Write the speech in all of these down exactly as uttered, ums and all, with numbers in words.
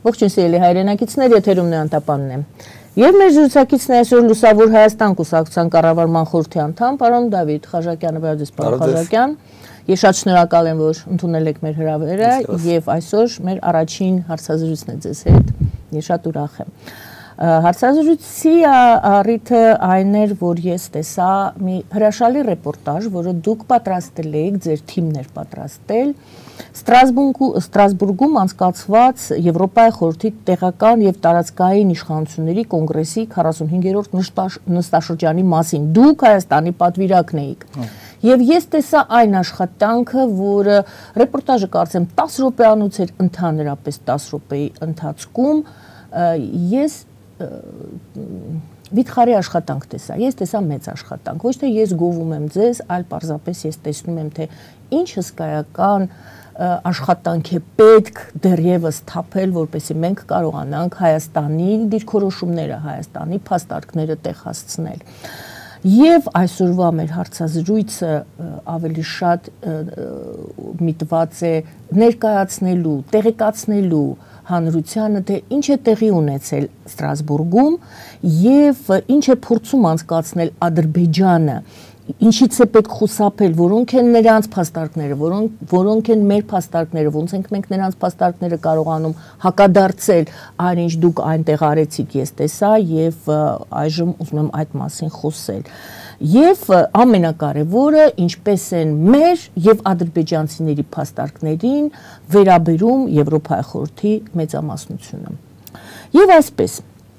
Ողջույն սիրելի հայրենակիցներ, եթերում Անտապանն է։ Եվ մեր զրուցակիցն է այսօր Լուսավոր Հայաստան կուսակցության կառավարման խորհրդի անդամ, պարոն Դավիթ Խաչակյանը, բարև պարոն Խաչակյան։ Ես շատ շնորհակալ եմ, որ ընդունել եք մեր հրավերը եւ այսօր մեր առաջին հարցազրույցն է ձեզ հետ։ Ես շատ ուրախ եմ։ Հարցազրույցի առիթը այն էր, որ ես տեսա մի հրաշալի ռեպորտաժ, որը դուք պատրաստել եք, ձեր թիմն էր պատրաստել Ստրասբուրգում անցկացված Եվրոպայի խորհրդի տեղական եւ տարածքային իշխանությունների կոնգրեսի քառասունհինգերորդ նստաշրջանի մասին։ Դուք Հայաստանի պատվիրակն էիք։ Եվ ես տեսա այն աշխատանքը, որը ռեպորտաժը կարծեմ տասը րոպեանոց էր, ընդհանրապես տասը րոպեի ընթացքում ես վիթխարի աշխատանք տեսա, ես տեսա մեծ աշխատանք, ոչ թե ես գովում եմ ձեզ, այլ պարզապես ես տեսնում եմ, թե ինչ հսկայական աշխատանք է պետք դեռևս թափել, որպեսզի մենք կարողանանք Հայաստանի դիրքորոշումները, Հայաստանի փաստարկները տեղ հասցնել։ Եվ այսօրվա մեր հարցազրույցը ավելի շատ միտված է ներկայացնելու, տեղեկացնելու հանրությանը, թե ինչ է տեղի ունեցել Ստրասբուրգում եւ ինչ է փորձում անցկացնել Ադրբեջանը, ինչից է պետք խուսափել, որոնք են նրանց փաստարկները, որոնք որոնք են մեր փաստարկները, ոնց ենք մենք նրանց փաստարկները կարողանում հակադարձել, այն ինչ դուք այնտեղ արեցիք, ես տեսա եւ այժմ ուզում եմ այդ մասին խոսել։ Եվ ամենակարևորը, ինչպես են մեր եւ ադրբեջանցիների փաստարկներին վերաբերում Եվրոպայի խորհրդի մեծամասնությունը։ Եվ այսպես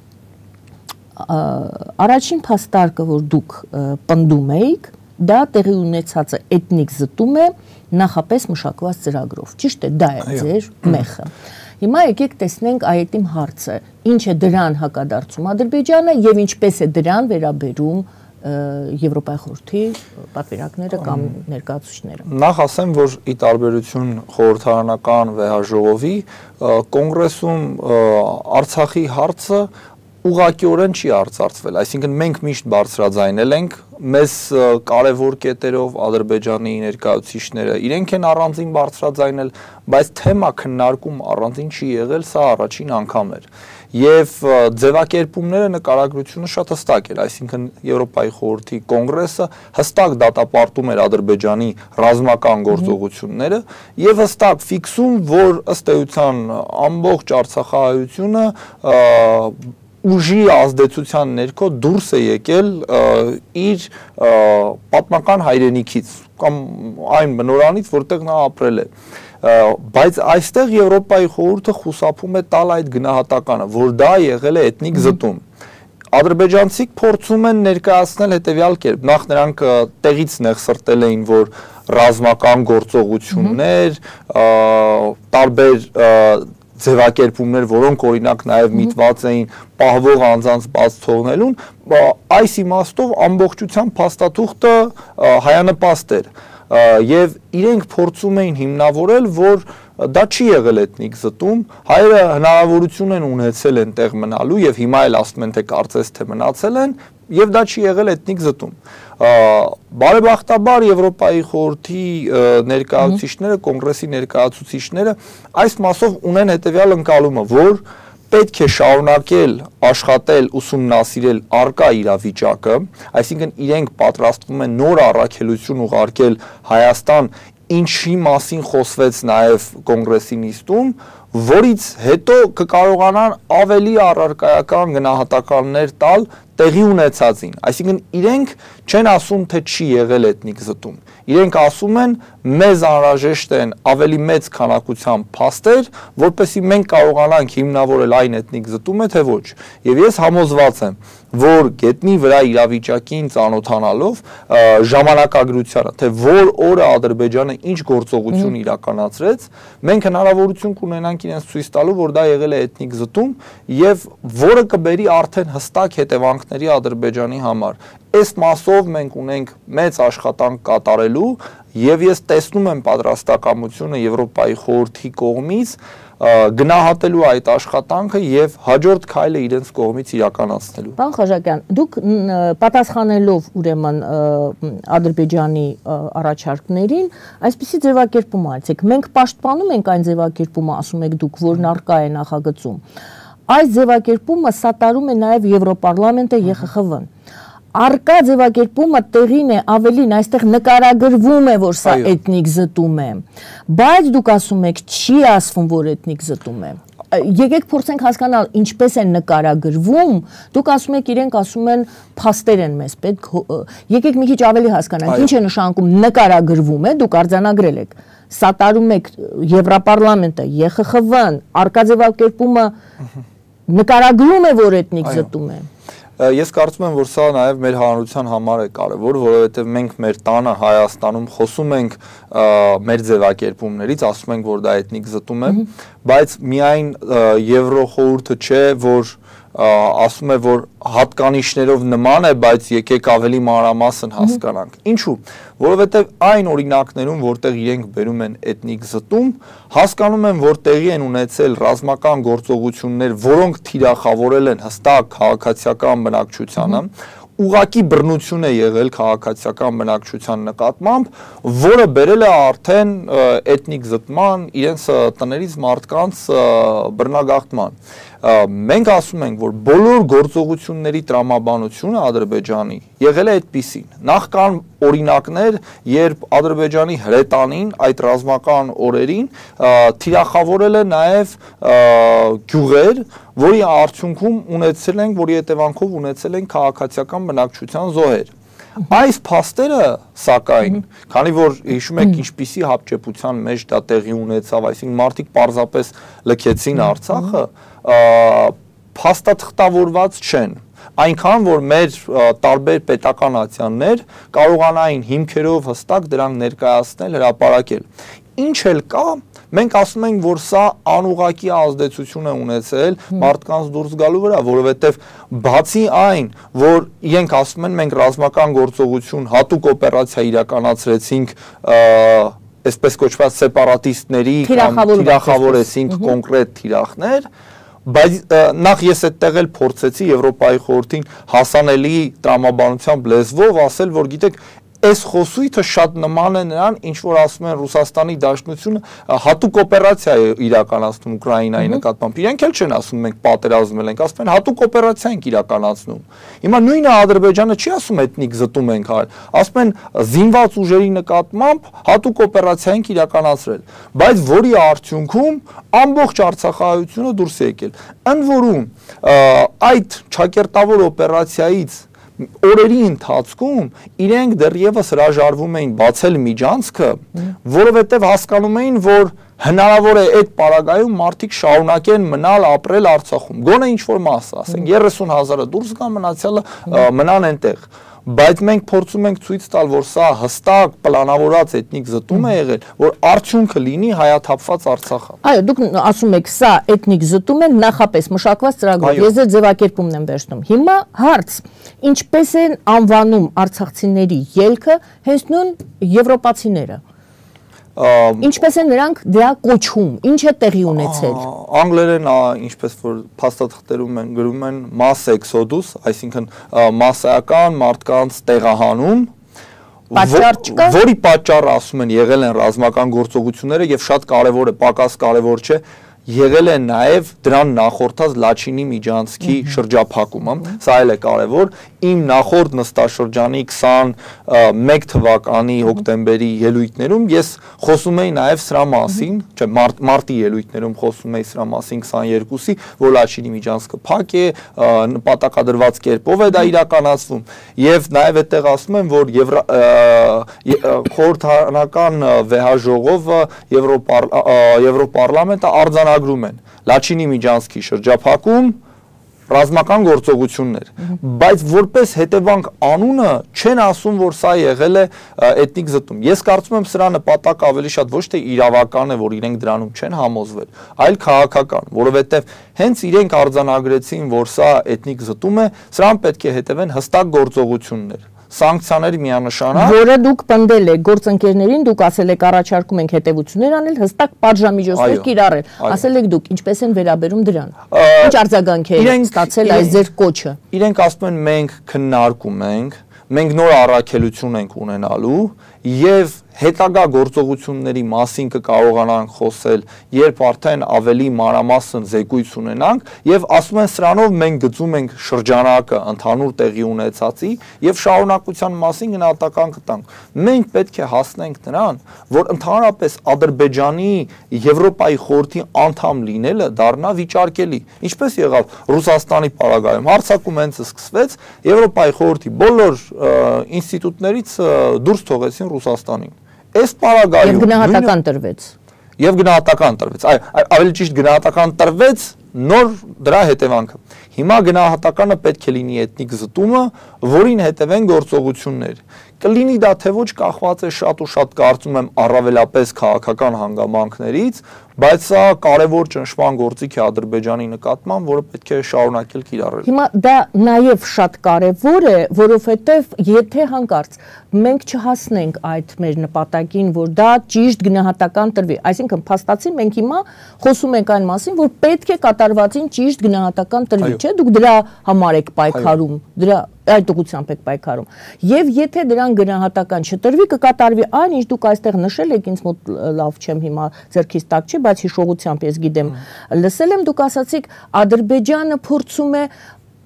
առաջին փաստարկը, որ դուք պնդում եք, դա տեղի ունեցածը էթնիկ զտում է նախապես մշակված ծրագրով։ Ճիշտ է, դա է ձեր մեխը։ Հիմա եկեք տեսնենք այդ իմ հարցը, ինչ է դրան հակադարձում Ադրբեջանը եւ ինչպես է դրան վերաբերում Եվրոպայի խորհրդի պատվիրակները կամ ներկայացուցիչները։ Նախ ասեմ, որ ի տարբերություն խորհրդարանական վեհաժողովի կոնգրեսում Արցախի հարցը ուղղակիորեն չի արծարծվել, այսինքն մենք միշտ բարձրաձայնել ենք, մեզ կարևոր կետերով Ադրբեջանի ներկայացուցիչները իրենք են առանձին բարձրաձայնել, բայց թեմա քննարկում առանձին չի եղել, սա առաջին անգամ էր։ Եվ ձևակերպումները նկարագրությունը շատ հստակ էր, այսինքն Եվրոպայի խորհրդի կոնգրեսը հստակ դատապարտում էր Ադրբեջանի ռազմական գործողությունները եւ հստակ ֆիքսում, որ ըստ էության ամբողջ արցախահայությունը ուժի ազդեցության ներքո դուրս է եկել իր պատմական հայրենիքից կամ այն բնորանից, որտեղ նա ապրել է։ Բայց այստեղ Եվրոպայի խորհուրդը խուսափում է տալ այդ գնահատականը, որ դա եղել է էթնիկ զտում։ Ադրբեջանցիք փորձում են ներկայացնել հետևյալ կերպ, նախ նրանք տեղից նեղսրտել էին, որ ռազմական գործողություններ, տարբեր ձևակերպումներ, որոնք օրինակ նաև միտված էին պահվող անձանց բաց թողնելուն, այս իմաստով ամբողջությամբ փաստաթուղթը հայանպաստ էր եւ իրենք փորձում էին հիմնավորել, որ դա չի եղել էթնիկ զտում, հայերը հնարավորություն են ունեցել են տեղ մնալու եւ հիմա էլ ասում են թե կարծես թե մնացել են եւ դա չի եղել էթնիկ զտում։ Բարեբախտաբար Եվրոպայի խորհրդի ներկայացուցիչները, կոնգրեսի ներկայացուցիչները այս մասով ունեն հետեւյալ ընկալումը, որ պետք է շարունակել աշխատել, ուսումնասիրել առկա իրավիճակը, այսինքն իրենք պատրաստվում են նոր առաքելություն ուղարկել Հայաստան, ինչի մասին խոսվեց նաև կոնգրեսի նիստում, որից հետո կկարողանան ավելի առարկայական գնահատականներ տալ տեղի ունեցածին, այսինքն իրենք չեն ասում, թե չի եղել էթնիկ զտում, իրենք ասում են, մեզ անհրաժեշտ են ավելի մեծ քանակությամբ փաստեր, որպեսզի մենք կարողանանք հիմնավորել այն էթնիկ զտում է, թե ոչ, եւ ես համոզված եմ, որ գետնի վրա իրավիճակին ծանոթանալով ժամանակագրությանը, թե որ օրը Ադրբեջանը ինչ գործողություն իրականացրեց, մենք հնարավորություն կունենանք իրենց ցույց տալու, որ դա եղել է էթնիկ զտում եւ որը կբերի արդեն հստակ հետևանքների Ադրբեջանի համար։ Այս մասով մենք ունենք մեծ աշխատանք կատարելու եւ ես տեսնում եմ պատրաստակամությունը Եվրոպայի խորհրդի կողմից գնահատելու այդ աշխատանքը եւ հաջորդ քայլը իրենց կողմից իրականացնելու։ Պարոն Խաչատրյան, դուք պատասխանելով ուրեմն Ադրբեջանի առաջարկներին, այսպիսի ձևակերպում արեցիք։ Մենք պաշտպանում ենք այն ձևակերպումը, ասում եք դուք, որն առկա է նախագծում։ Այս ձևակերպումը սատարում է նաեւ Եվրոպարլամենտը Է Խ Խ Վ-ն։ Արկա ձևակերպումը տեղին է, ավելին այստեղ նկարագրվում է, որ սա էթնիկ զտում է, բայց դուք ասում եք, չի ասվում, որ էթնիկ զտում է։ Եկեք փորձենք հասկանալ ինչպես են նկարագրվում, դուք ասում եք իրենք ասում են փաստեր են մեզ պետք, եկեք մի քիչ ավելի հասկանանք, ինչ է նշանակում նկարագրվում է, դուք արձանագրել եք, սատարում եք Եվրոպարլամենտը, Է Խ Խ Վ-ն, արկա ձևակերպումը նկարագրում է, որ էթնիկ զտում է։ Ես կարծում եմ, որ սա նաև մեր հանրության համար է կարևոր, որովհետև մենք մեր տանը Հայաստանում խոսում ենք մեր ձևակերպումներից, ասում ենք, որ դա էթնիկ զտում է, բայց միայն Եվրոխորհուրդը չէ, որ ասում է, որ հատկանիշներով նման է, բայց եկեք ավելի մանրամասն հասկանանք։ Ինչու՞։ Որովհետև այն օրինակներում, որտեղ իրենք բերում են էթնիկ զտում, հասկանում են, որ տեղի են ունեցել ռազմական գործողություններ, որոնք թիրախավորել են հստակ քաղաքացիական բնակչությանը, ուղղակի բռնություն է եղել քաղաքացիական բնակչության նկատմամբ, որը բերել է արդեն էթնիկ զտման, իրենց տներից մարդկանց բռնագաղթման։ Մենք ասում ենք, որ բոլոր գործողությունների տրամաբանությունը Ադրբեջանի եղել է այդպիսին։ Նախ կան օրինակներ, երբ Ադրբեջանի հրետանին այդ ռազմական օրերին թիրախավորել է նաև գյուղեր, որի արդյունքում ունեցել ենք, որի հետևանքով ունեցել են քաղաքացիական բնակչության զոհեր։ Այս փաստերը, սակայն, քանի որ հիշում եք ինչպիսի հապճեպության մեջ դա տեղի ունեցավ, այսինքն մարդիկ պարզապես լքեցին Արցախը, փաստաթղթավորված չեն, այնքան որ մեր տարբեր պետական ատյաններ կարողանային հիմքերով հստակ դրանք ներկայացնել, հրապարակել։ Ինչ էլ կա, մենք ասում ենք, որ սա անուղղակի ազդեցություն է ունեցել մարդկանց դուրս գալու վրա, որովհետև բացի այն, որ իրենք ասում են, մենք ռազմական գործողություն, հատուկ օպերացիա իրականացրեցինք, այսպես կոչված սեպարատիստների թիրախավորեցինք կոնկրետ թիրախներ, բայց նախ ես այդտեղ էլ փորձեցի Եվրոպայի խորհրդին հասանելի տրամաբանությամբ լեզվով ասել, որ գիտեք, այս խոսույթը շատ նման է նրան, ինչ որ ասում են Ռուսաստանի Դաշնությունը հատուկ օպերացիա է իրականացնում Ուկրաինայի նկատմամբ։ Իրենք էլ չեն ասում մենք պատերազմել ենք, ասում են հատուկ օպերացիա ենք իրականացնում։ Հիմա նույնը Ադրբեջանը չի ասում էթնիկ զտում ենք արել, ասում են զինված ուժերի նկատմամբ հատուկ օպերացիա ենք իրականացրել, բայց որի արդյունքում ամբողջ Արցախահայությունը դուրս է եկել։ Ընդ որում այդ ճակերտավոր օպերացիայից օրերի ընթացքում իրենք դեռևս հրաժարվում էին բացել միջանցքը, որովհետև հասկանում էին, որ հնարավոր է այդ պարագայում մարդիկ շարունակեն մնալ ապրել Արցախում, գոնե ինչ-որ մասը, ասենք երեսուն հազարը դուրս գան, մնացյալը մնան այնտեղ։ Բայց մենք փորձում ենք ցույց տալ, որ սա հստակ պլանավորած էթնիկ զտում է եղել, որ արդյունքը լինի հայաթափված Արցախը։ Այո, դուք ասում եք, սա էթնիկ զտում է նախապես մշակված ծրագրով։ Ես ձեր ձևակերպումն եմ վերցնում։ Հիմա հարց. ինչպես են անվանում արցախցիների ելքը հենց նույն եվրոպացիները։ Ինչպես են նրանք դրա կոչում, ինչ է տեղի ունեցել։ Անգլերեն, ինչպես որ փաստաթղթերում են գրում են mass exodus, այսինքն մասսայական մարդկանց տեղահանում, որի պատճառը ասում են եղել են ռազմական գործողությունները եւ շատ կարեւոր է, պակաս կարեւոր չէ, եղել է նաև դրան նախորդած Լաչինի միջանցքի շրջափակումը, սա էլ է կարևոր, իմ նախորդ նստաշրջանի քսաներկու թվականի հոկտեմբերի ելույթներում ես խոսում էի նաև սրա մասին, չէ, մարտի ելույթներում խոսում էի սրա մասին քսաներկուսի, որ Լաչինի միջանցքը փակ է, նպատակադրված կերպով է դա իրականացվում, եւ նաև այդտեղ ասում եմ, որ խորհրդարանական վեհաժողովը Եվրոպարլամենտը արձանագրում են Լաչինի միջանցքի շրջափակում, ռազմական գործողություններ, բայց որպես հետևանք անունը չեն ասում, որ սա եղել է էթնիկ զտում։ Ես կարծում եմ սրա նպատակը ավելի շատ ոչ թե իրավական է, որ իրենք դրանում չեն համոզվել, այլ քաղաքական, որովհետև հենց իրենք արձանագրեցին, որ սա էթնիկ զտում է, սրան պետք է հետևեն հստակ գործողություններ։ սանկցիաներ միանշանակ, որը դուք պնդել եք գործընկերներին, դուք ասել եք առաջարկում ենք հետևություններ անել, հստակ պատժամիջոցներ կիրառել։ Ասել եք դուք ինչպես են վերաբերում դրան։ Ինչ արձագանք է ստացել այս ձեր կոչը։ Իրենք ասում են մենք քննարկում ենք, մենք նոր առաքելություն ենք ունենալու եւ հետագա գործողությունների մասին կկարողանանք խոսել, երբ արդեն ավելի մանրամասն զեկույց ունենանք եւ ասում են սրանով մենք գծում ենք շրջանակը ընդհանուր տեղի ունեցածի եւ շարունակության մասին գնահատական կտանք։ Մենք պետք է հասնենք նրան, որ ընդհանրապես Ադրբեջանի Եվրոպայի խորհրդի անդամ լինելը դառնա վիճարկելի։ Ինչպես եղավ Ռուսաստանի պարագայում, հարձակում հենց սկսվեց, Եվրոպայի խորհրդի բոլոր ինստիտուտներից դուրս թողեցին Ռուսաստանին։ Այս պարագայում եւ գնահատական տրվեց եւ գնահատական տրվեց այ ավելի ճիշտ գնահատական տրվեց նոր դրա հետևանքը հիմա գնահատականը պետք է լինի էթնիկ զտումը որին հետևեն գործողություններ կլինի դա թե ոչ կախված է շատ ու շատ կարծում եմ առավելապես քաղաքական հանգամանքներից բայց սա կարևոր ճնշման գործիք է Ադրբեջանի նկատմամբ, որը պետք է շարունակել կիրառել։ Հիմա դա նաև շատ կարևոր է, որովհետև եթե հանկարծ մենք չհասնենք այդ մեր նպատակին, որ դա ճիշտ գնահատական տրվի, այսինքն փաստացի մենք հիմա խոսում ենք այն մասին, որ պետք է կատարվածին ճիշտ գնահատական տրվի, չէ՞, դուք դրա համար եք պայքարում, դրա այդ ուղղությամբ եք պայքարում։ Եվ եթե դրան գնահատական չտրվի, կկատարվի այն, ինչ դուք այստեղ նշել եք, ինձ մոտ լավ չեմ հիմա ձեռքից տակ չի, բայց հիշողությամբ ես գիտեմ, լսել եմ դուք ասացիք Ադրբեջանը փորձում է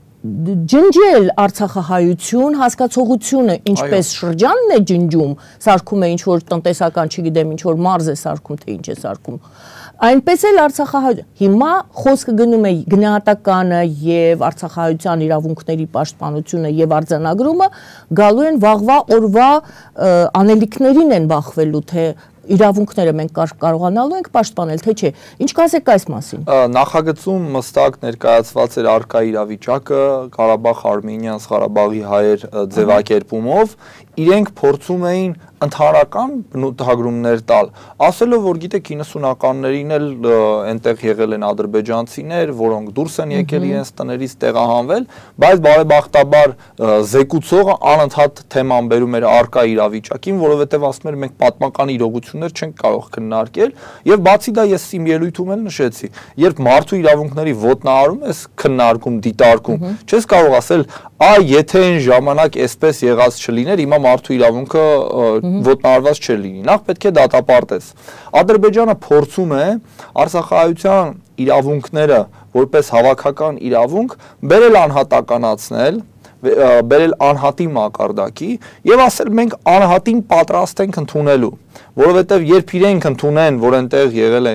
ջնջել Արցախահայություն հասկացողությունը, ինչպես շրջանն է ջնջում, սարքում է ինչ որ տնտեսական, չգիտեմ, ինչ որ մարզ է սարքում, թե ինչ է սարքում։ Այնպես էլ Արցախահայություն։ Հիմա խոսքը գնում է գնահատականը եւ Արցախահայության իրավունքների պաշտպանությունը եւ արձանագրումը գալու են վաղվա օրվա անելիքներին են բախվելու, թե իրավունքները մենք կարողանալու ենք պաշտպանել, թե չէ։ Ինչ կասեք այս մասին։ Նախագծում մստակ ներկայացված էր առկա իրավիճակը Ղարաբաղ-Արմենիան, Ղարաբաղի հայեր ձևակերպումով, իրենք փորձում էին ընդհանրական բնութագրումներ տալ, ասելով, որ գիտեք իննսունականներին էլ այնտեղ եղել են ադրբեջանցիներ, որոնք դուրս են եկել իրենց տներից տեղահանվել, բայց բարեբախտաբար զեկուցողը անընդհատ թեման բերում էր առկա իրավիճակին, որովհետև ասում էր մենք պատմական իրողություններ չենք կարող քննարկել, եւ բացի դա ես իմ ելույթում էլ նշեցի, երբ մարդու իրավունքների ոտնահարում ես քննարկում, դիտարկում, չես կարող ասել, այ եթե այն ժամանակ այսպես եղած չլիներ, հիմա մարդու իրավունքը ոտնահարված չէր լինի, նախ պետք է դատապարտես։ Ադրբեջանը փորձում է Արցախահայության իրավունքները որպես հավաքական իրավունք բերել անհատականացնել, բերել անհատի մակարդակի եւ ասել մենք անհատին պատրաստ ենք ընդունելու, որովհետեւ երբ իրենք ընդունեն, որ այնտեղ եղել է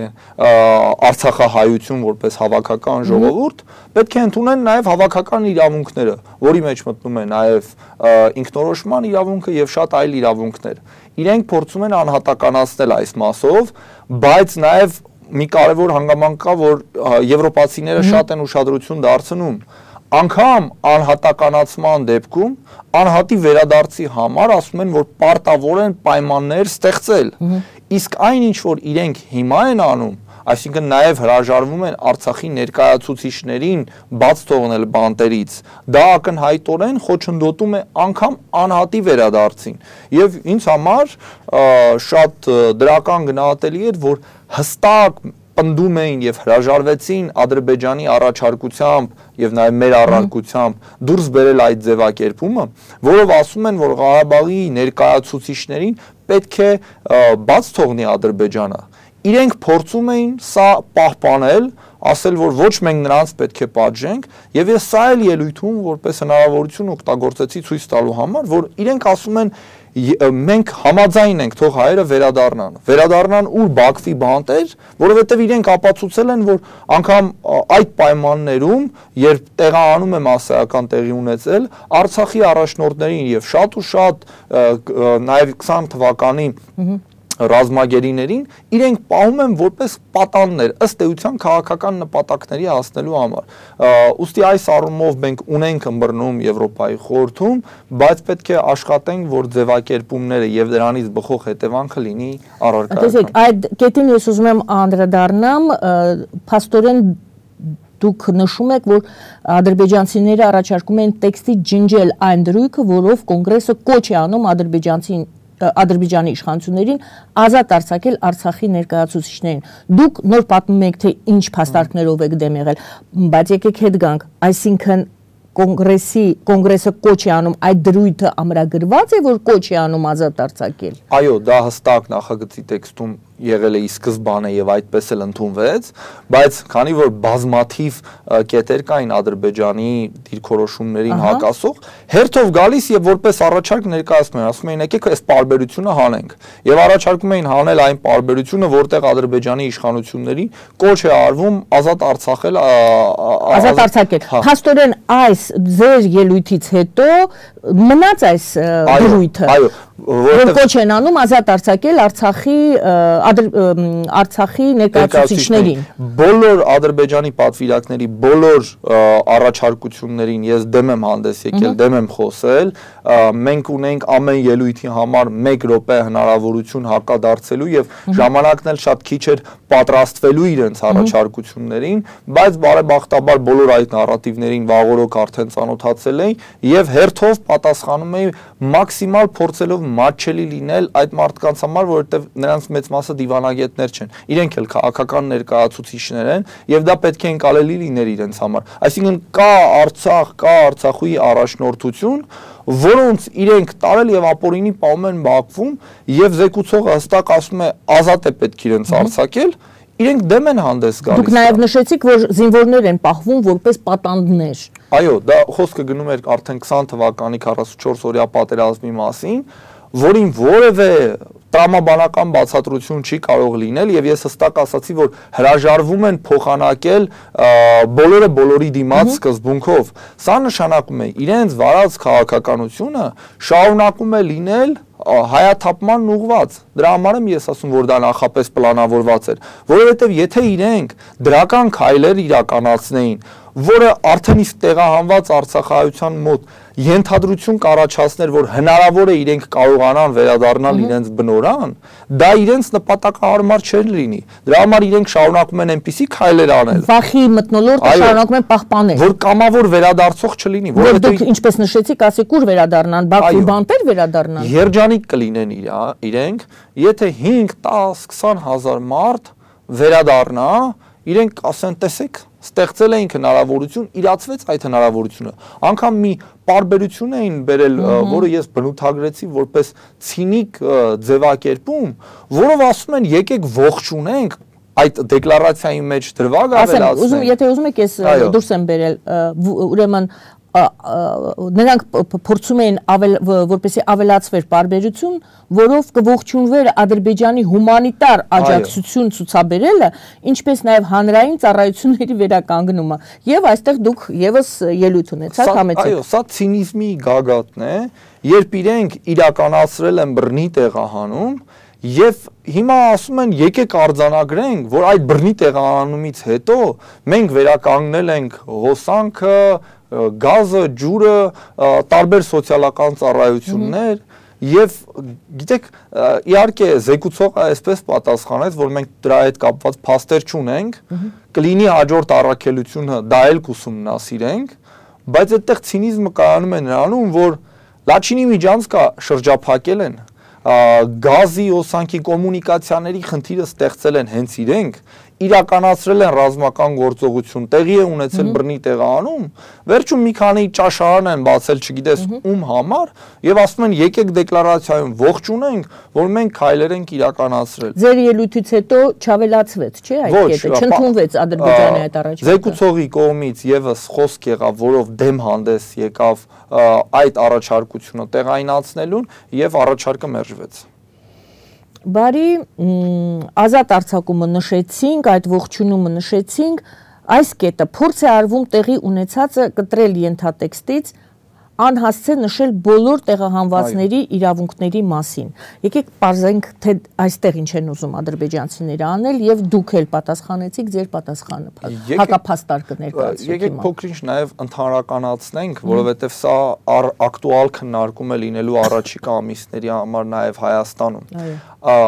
Արցախահայություն որպես հավաքական ժողովուրդ, պետք է ընդունեն նաեւ հավաքական իրավունքները, որի մեջ մտնում է նաեւ ինքնորոշման իրավունքը եւ շատ այլ իրավունքներ։ Իրենք փորձում են անհատականացնել այս մասով, բայց նաեւ մի կարևոր հանգամանք կա, որ եվրոպացիները շատ են ուշադրություն դարձնում անգամ անհատականացման դեպքում անհատի վերադարձի համար ասում են, որ պարտավոր են պայմաններ ստեղծել, իսկ այն ինչ որ իրենք հիմա են անում, այսինքն նաև հրաժարվում են Արցախի ներկայացուցիչներին բաց թողնել բանտերից, դա ակնհայտորեն խոչընդոտում է անգամ անհատի վերադարձին, եւ ինձ համար շատ դրական գնահատելի էր, որ հստակ պնդում էին եւ հրաժարվեցին Ադրբեջանի առաջարկությամբ եւ նաեւ մեր առարկությամբ դուրս բերել այդ ձևակերպումը, որով ասում են, որ Ղարաբաղի ներկայացուցիչներին պետք է բաց թողնի Ադրբեջանը։ Իրենք փորձում էին սա պահպանել, ասել, որ ոչ մենք նրանց պետք է պատժենք, եւ ես սա էլ ելույթում որպես հնարավորություն օգտագործեցի ցույց տալու համար, որ իրենք ասում են մենք համաձայն ենք թող հայերը վերադառնան, վերադառնան ուր Բաքվի բանտեր, որովհետև իրենք ապացուցել են, որ անգամ այդ պայմաններում, երբ տեղահանում է մասսայական տեղի ունեցել, Արցախի առաջնորդներին եւ շատ ու շատ նաեւ քսան թվականի ռազմագերիներին իրենք պահում են որպես պատաններ ըստ էության քաղաքական նպատակների հասնելու համար։ Ուստի այս առումով մենք ունենք ըմբռնում Եվրոպայի խորհրդում, բայց պետք է աշխատենք, որ ձևակերպումները եւ դրանից բխող հետևանքը լինի առարկայական։ Տեսեք, այդ կետին ես ուզում եմ անդրադառնամ, փաստորեն դուք նշում եք, որ ադրբեջանցիները առաջարկում են տեքստի ջնջել այն դրույթը, որով կոնգրեսը կոչ է անում ադրբեջանցին Ադրբեջանի իշխանություններին ազատ արձակել Արցախի ներկայացուցիչներին։ Դուք նոր պատմում եք, թե ինչ փաստարկներով եք դեմ եղել, բայց եկեք հետ գանք, այսինքն կոնգրեսի կոնգրեսը կոչ է անում այդ դրույթը ամրագրված է, որ կոչ է անում ազատ արձակել։ Այո, դա հստակ նախագծի տեքստում եղել է ի սկզբանե եւ այդպես էլ ընդունվեց, բայց քանի որ բազմաթիվ կետեր կային Ադրբեջանի դիրքորոշումներին հակասող, հերթով գալիս եւ որպես առաջարկ ներկայացնում են, ասում էին եկեք այս պարբերությունը հանենք։ Եվ առաջարկում էին հանել այն պարբերությունը, որտեղ Ադրբեջանի իշխանություններին կոչ է արվում ազատ արձակել ազատ արձակել։ Փաստորեն այս ձեր ելույթից հետո մնաց այս դրույթը։ Այո, որ կոչ են անում ազատ արձակել Արցախի Արցախի ներկայացուցիչներին։ Բոլոր Ադրբեջանի պատվիրակների բոլոր առաջարկություններին ես դեմ եմ հանդես եկել, դեմ եմ խոսել, մենք ունենք ամեն ելույթի համար մեկ րոպե հնարավորություն հակադարձելու եւ ժամանակն էլ շատ քիչ էր պատրաստվելու իրենց առաջարկություններին, բայց բարեբախտաբար բոլոր այդ նարատիվներին վաղօրոք արդեն ծանոթացել էին եւ հերթով պատասխանում էին մաքսիմալ փորձելով մատչելի լինել այդ մարդկանց համար, որովհետեւ նրանց մեծ մասը դիվանագետներ չեն։ Իրենք էլ քաղաքական ներկայացուցիչներ են եւ դա պետք է ընկալելի լիներ իրենց համար։ Այսինքն կա Արցախ, կա Արցախի առաջնորդություն, որոնց իրենք տարել եւ ապօրինի պահում են Բաքվում եւ զեկուցողը հստակ ասում է ազատ է պետք իրենց արձակել, իրենք դեմ են հանդես գալիս։ Դուք նաեւ նշեցիք, որ զինվորներ են պահվում որպես պատանդներ։ Այո, դա խոսքը գնում էր արդեն քսան թվականի քառասունչորս օրյա պատերազմի մասին, որին որևէ տրամաբանական բացատրություն չի կարող լինել եւ ես հստակ ասացի, որ հրաժարվում են փոխանակել բոլորը բոլորի դիմաց սկզբունքով։ Սա նշանակում է իրենց վարած քաղաքականությունը շարունակում է լինել հայաթափման ուղղված։ Դրա համար եմ ես ասում, որ դա նախապես պլանավորված էր, որովհետեւ եթե իրենք դրական քայլեր իրականացնեին, որը արդեն իսկ տեղահանված Արցախայության մոտ ենթադրություն կառաջացներ, որ հնարավոր է իրենք կարողանան վերադառնալ իրենց բնորան, դա իրենց նպատակահարմար չէր լինի։ Դրա համար իրենք շարունակում են այնպիսի քայլեր անել։ Վախի մթնոլորտը շարունակում են պահպանել, որ կամավոր վերադարձող չլինի, որովհետեւ դուք ինչպես նշեցիք, ասեք ուր վերադառնան, Բաքվի բանտեր վերադառնան։ Երջանիկ կլինեն իրենք, եթե հինգ, տաս, քսան հազար մարդ վերադառնա, իրենք ասեն, տեսեք, ստեղծել էինք հնարավորություն, իրացվեց այդ հնարավորությունը։ Անկամ մի պարբերություն էին բերել, որը ես բնութագրեցի որպես ցինիկ ձևակերպում, որով ասում են եկեք ողջունենք այդ դեկլարացիայի մեջ դրվագ ավելացնենք։ Ուզում, եթե ուզում եք, ես դուրս եմ բերել, ուրեմն նրանք փորձում էին որպեսզի ավելացվեր պարբերություն, որով կողջունվեր Ադրբեջանի հումանիտար աջակցություն ցուցաբերելը, ինչպես նաև հանրային ծառայությունների վերականգնումը։ Եվ այստեղ դուք եւս ելույթ ունեցաք համեցեք։ Այո, սա ցինիզմի գագաթն է, երբ իրենք իրականացրել են բռնի տեղահանում Եվ հիմա ասում են եկեք արձանագրենք, որ այդ բռնի տեղահանումից հետո մենք վերականգնել ենք հոսանքը, գազը, ջուրը, տարբեր սոցիալական ծառայություններ եւ գիտեք, իհարկե զեկուցողը այսպես պատասխանեց, որ մենք դրա հետ կապված փաստեր չունենք, կլինի հաջորդ առաքելությունը դա էլ կուսումնասիրենք, բայց այդտեղ ցինիզմը կայանում է նրանում, որ Լաչինի միջանցքը շրջափակել են գազի, հոսանքի, կոմունիկացիաների խնդիրը ստեղծել են հենց իրենք, իրականացրել են ռազմական գործողություն, տեղի է ունեցել բռնի տեղահանում, վերջում մի քանի ճաշարան են բացել, չգիտես ում համար, եւ ասում են եկեք դեկլարացիայում ողջունենք, որ մենք քայլեր ենք իրականացրել։ Ձեր ելույթից հետո չավելացվեց, չէ՞ այդ կետը, չընդունվեց Ադրբեջանի այդ առաջարկը։ Զեկուցողի կողմից եւս խոսք եղավ, որով դեմ հանդես եկավ այդ առաջարկությունը տեղայնացնելուն եւ առաջարկը մերժվեց։ Բարի, ազատ արձակումը նշեցինք, այդ ողջունումը նշեցինք, այս կետը փորձ է արվում տեղի ունեցածը կտրել ենթատեքստից, անհասցե նշել բոլոր տեղահանվածների իրավունքների մասին։ Եկեք պարզենք, թե այստեղ ինչ են ուզում ադրբեջանցիները անել եւ դուք էլ պատասխանեցիք ձեր պատասխանը։ Հակափաստարկը ներկայացրեք։ Եկեք փոքրինչ նաեւ ընդհանրականացնենք, որովհետեւ սա ակտուալ քննարկում է լինելու առաջիկա ամիսների համար նաեւ Հայաստանում։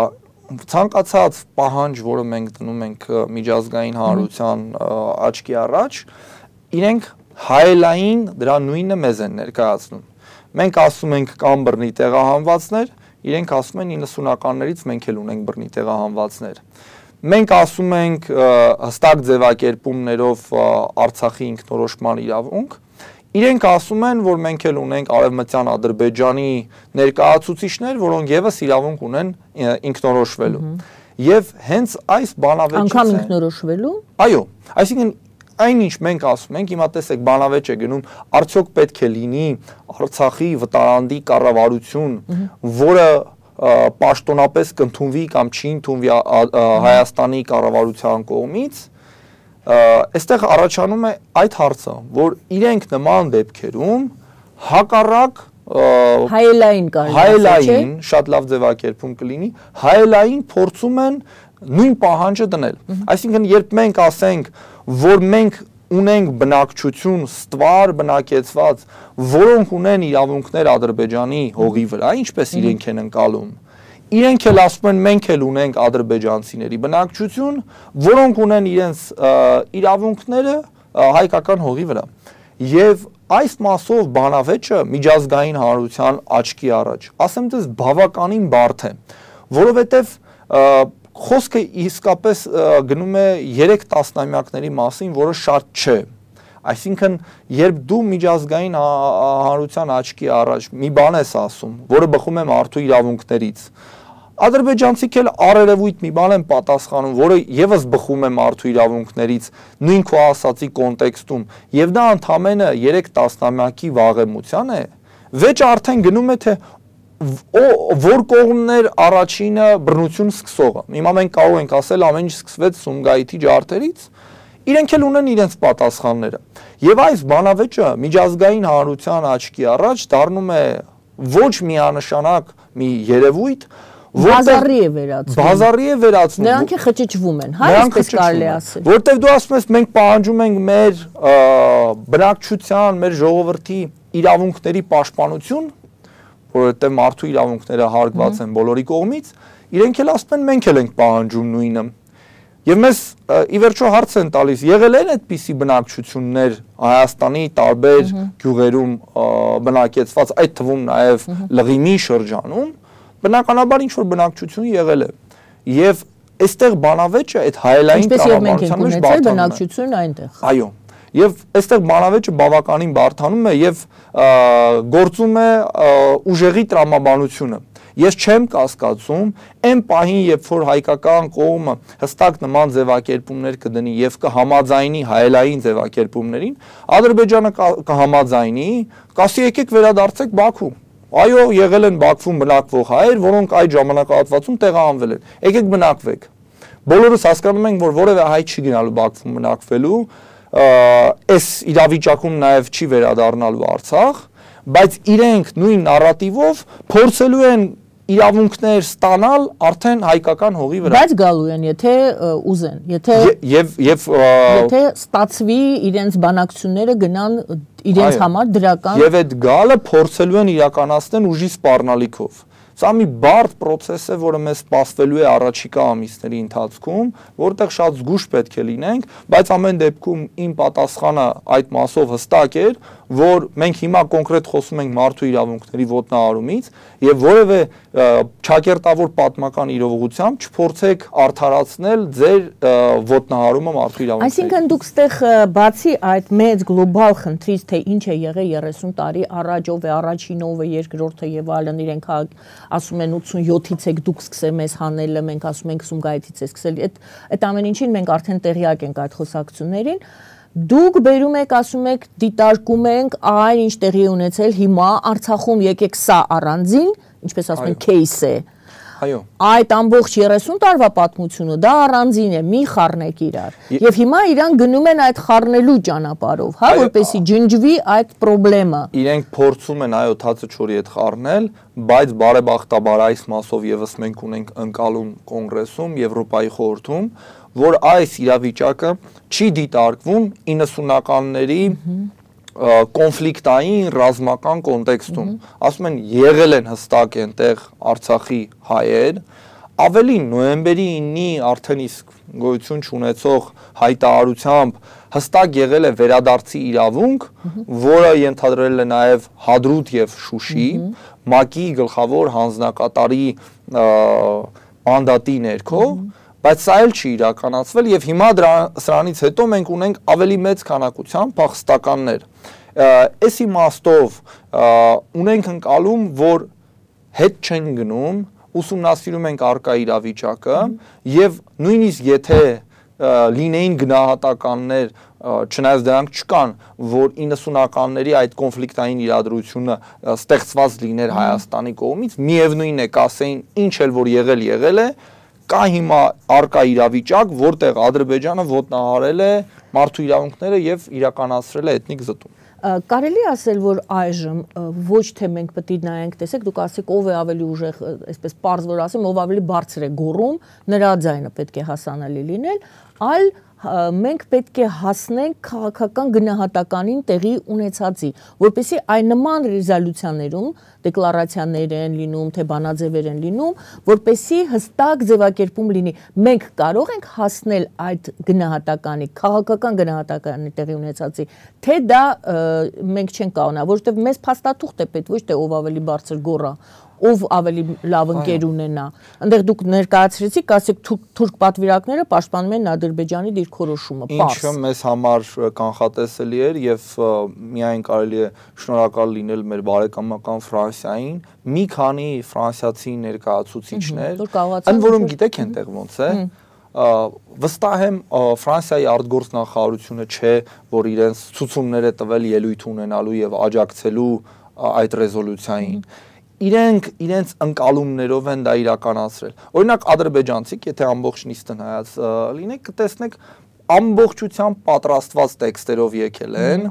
ցանկացած պահանջ, որը մենք դնում ենք միջազգային հանրության աչքի առաջ, իրենք հայելային դրա նույնը մեզ են ներկայացնում։ Մենք ասում ենք կան բռնի տեղահանվածներ, իրենք ասում են իննսունականներից մենք էլ ունենք բռնի տեղահանվածներ։ Մենք ասում ենք հստակ ձևակերպումներով Արցախի ինքնորոշման իրավունք, իրենք ասում են, որ մենք էլ ունենք Արևմտյան Ադրբեջանի ներկայացուցիչներ, որոնք եւս իրավունք ունեն ինքնորոշվելու։ Եվ հենց այս բանավեճից է անգամ ինքնորոշվելու։ Այո, այսինքն այնինչ մենք ասում ենք, հիմա տեսեք բանավեճ է գնում, արդյոք պետք է լինի Արցախի վտարանդի կառավարություն, որը պաշտոնապես կընդունվի կամ չի ընդունվի Հայաստանի կառավարության կողմից, այստեղ առաջանում է այդ հարցը, որ իրենք նման դեպքերում հակառակ հայելային կարող հայելային շատ լավ ձևակերպում կլինի, հայելային փորձում են նույն պահանջը դնել։ Այսինքն երբ մենք ասենք, որ մենք ունենք բնակչություն ստվար բնակեցված, որոնք ունեն իրավունքներ Ադրբեջանի հողի վրա, ինչպես իրենք են ընկալում, իրենք էլ ասում են մենք էլ ունենք ադրբեջանցիների բնակչություն, որոնք ունեն իրենց իրավունքները հայկական հողի վրա։ Եվ այս մասով բանավեճը միջազգային հանրության աչքի առաջ, ասեմ դες բավականին բարդ է, որովհետև խոսքը իսկապես գնում է երեք տասնամյակների մասին, որը շատ չէ։ Այսինքն, երբ դու միջազգային հանրության աչքի առաջ մի բան ես ասում, որը բխում է մարդու իրավունքներից, ադրբեջանցիք էլ առերևույթ մի բան են պատասխանում, որը եւս բխում է մարդու իրավունքներից, նույն քո ասացի կոնտեքստում, եւ դա ընդամենը երեք տասնամյակի վաղեմության է, վեճը արդեն գնում է թե որ կողմներ առաջինը բռնություն սկսողը։ Հիմա մենք կարող ենք ասել ամեն ինչ սկսվեց Սումգայիթի ջարդերից, իրենք էլ ունեն իրենց պատասխանները։ Եվ այս բանավեճը միջազգային հանրության աչքի առաջ դառնում է ոչ միանշանակ մի երևույթ, բազարի է վերածվում։ Բազարի է վերածվում։ Նրանք խճճվում են, հա, այսպես կարելի ասել։ Որտեվ դու ասում ես մենք պահանջում ենք մեր բնակչության, մեր ժողովրդի իրավունքների պաշտպանություն, որովհետև մարդու իրավունքները հարգված են բոլորի կողմից, իրենք էլ ասում են մենք էլ ենք պահանջում նույնը։ Եվ մեզ ի վերջո հարց են տալիս, եղել են այդպիսի բնակչություններ Հայաստանի տարբեր գյուղերում բնակեցված, այդ թվում նաև Լղիմի շրջանում, բնականաբար ինչ-որ բնակչություն եղել է։ Եվ այստեղ բանավեճը այդ հայելային կառավարության մեջ բարդանում է։ Բնակչություն այնտեղ։ Այո։ Եվ այստեղ բանավեճը բավականին բարդանում է եւ գործում է ուժեղի տրամաբանությունը։ Ես չեմ կասկածում, այն պահին, երբ որ հայկական կողմը հստակ նման ձևակերպումներ կդնի եւ կհամաձայնի հայելային ձևակերպումներին, Ադրբեջանը կհամաձայնի, կասի եկեք վերադարձեք Բաքու։ Այո, եղել են Բաքվում բնակվող հայեր, որոնք այդ ժամանակահատվածում տեղահանվել են։ Եկեք բնակվեք։ Բոլորս հասկանում ենք, որ որևէ հայ չի գնալու Բաքվում բնակվելու, այս իրավիճակում նաև չի վերադառնալու Արցախ, բայց իրենք նույն նարատիվով փորձելու են իրավունքներ ստանալ արդեն հայկական հողի վրա։ Բայց գալու են, եթե ուզեն, եթե եւ եւ եթե ստացվի իրենց բանակցությունները գնան իրենց համար դրական։ Եվ այդ գալը փորձելու են իրականացնել ուժի սպառնալիքով։ Սա մի բարդ process է, որը մեզ սպասվելու է առաջիկա ամիսների ընթացքում, որտեղ շատ զգուշ պետք է լինենք, բայց ամեն դեպքում իմ պատասխանը այդ մասով հստակ էր, որ մենք հիմա կոնկրետ խոսում ենք մարդու իրավունքների ոտնահարումից եւ որևէ չակերտավոր պատմական իրողությամբ չփորձեք արդարացնել ձեր ոտնահարումը մարդու իրավունքների։ Այսինքն դուք ստեղ բացի այդ մեծ գլոբալ խնդրից, թե ինչ է եղել երեսուն տարի առաջ, ով է առաջին, ով է երկրորդը եւ այլն, իրենք ասում են ութսունյոթից եք դուք սկսել մեզ հանելը, մենք ասում ենք Սումգայիթից է սկսել։ Այդ այդ ամեն ինչին մենք արդեն տեղյակ ենք այդ խոսակցություններին։ Դուք բերում եք, ասում եք, դիտարկում ենք այն ինչ տեղի ունեցել հիմա Արցախում, եկեք սա առանձին, ինչպես ասում են, case է։ Այո։ Այդ ամբողջ երեսուն տարվա պատմությունը դա առանձին է, մի խառնեք իրար։ Եվ հիմա իրան գնում են այդ խառնելու ճանապարհով, հա, որպեսզի ջնջվի այդ խնդրեմը։ Իրենք փորձում են այո թացը չորի հետ խառնել, բայց բարեբախտաբար այս մասով եւս մենք ունենք ընկալում կոնգրեսում, Եվրոպայի խորհրդում, որ այս իրավիճակը չի դիտարկվում իննսունականների կոնֆլիկտային ռազմական կոնտեքստում, ասում են եղել են հստակ այնտեղ Արցախի հայեր, Ավելին նոյեմբերի իննի արդեն իսկ գոյություն չունեցող հայտարարությամբ հստակ եղել է վերադարձի իրավունք, որը ենթադրել է նաև Հադրութ եւ Շուշի, ՄԱԿ-ի գլխավոր հանձնակատարի մանդատի ներքո, բայց սա էլ չի իրականացվել եւ հիմա սրանից հետո մենք ունենք ավելի մեծ քանակությամբ փախստականներ։ Այս իմաստով ունենք ընկալում, որ հետ չեն գնում, ուսումնասիրում ենք առկա իրավիճակը եւ նույնիսկ եթե լինեին գնահատականներ, չնայած դրանք չկան, որ իննսունականների այդ կոնֆլիկտային իրադրությունը ստեղծված լիներ Հայաստանի կողմից, միևնույն է կասեին ինչ էլ որ եղել եղել է, կա հիմա առկա իրավիճակ, որտեղ Ադրբեջանը ոտնահարել է մարդու իրավունքները եւ իրականացրել է էթնիկ զտում։ Կարելի ասել, որ այժմ ոչ թե մենք պետք է նայենք, տեսեք, դուք ասեք ով է ավելի ուժեղ, այսպես պարզ որ ասեմ, ով ավելի բարձր է գոռում, նրա ձայնը պետք է հասանելի լինել, այլ մենք պետք է հասնենք քաղաքական գնահատականին տեղի ունեցածի, որպեսզի այն նման ռեզոլյուցիաներում, դեկլարացիաներ են լինում, թե բանաձևեր են լինում, որպեսզի հստակ ձևակերպում լինի, մենք կարող ենք հասնել այդ գնահատականի, քաղաքական գնահատականի տեղի ունեցածի, թե դա մենք չենք կարողանա, որովհետև մեզ փաստաթուղթ է պետք, ոչ թե ով ավելի բարձր գոռա, ով ավելի լավ ընկեր ունենա։ Այնտեղ դուք ներկայացրեցիք, ասեք թուրք պատվիրակները պաշտպանում են Ադրբեջանի դիրքորոշումը, պարզ։ Ինչը մեզ համար կանխատեսելի էր եւ միայն կարելի է շնորհակալ լինել մեր բարեկամական Ֆրանսիային, մի քանի ֆրանսիացի ներկայացուցիչներ, ընդ որում գիտեք այնտեղ ոնց է, վստահ եմ Ֆրանսիայի արտգործնախարարությունը չէ, որ իրենց ցուցումներ է տվել ելույթ ունենալու եւ աջակցելու այդ ռեզոլյուցիային։ Իրենք իրենց ընկալումներով են դա իրականացրել։ Օրինակ ադրբեջանցիք, եթե ամբողջ նիստը նայած լինեք, կտեսնեք ամբողջությամբ պատրաստված տեքստերով եկել են,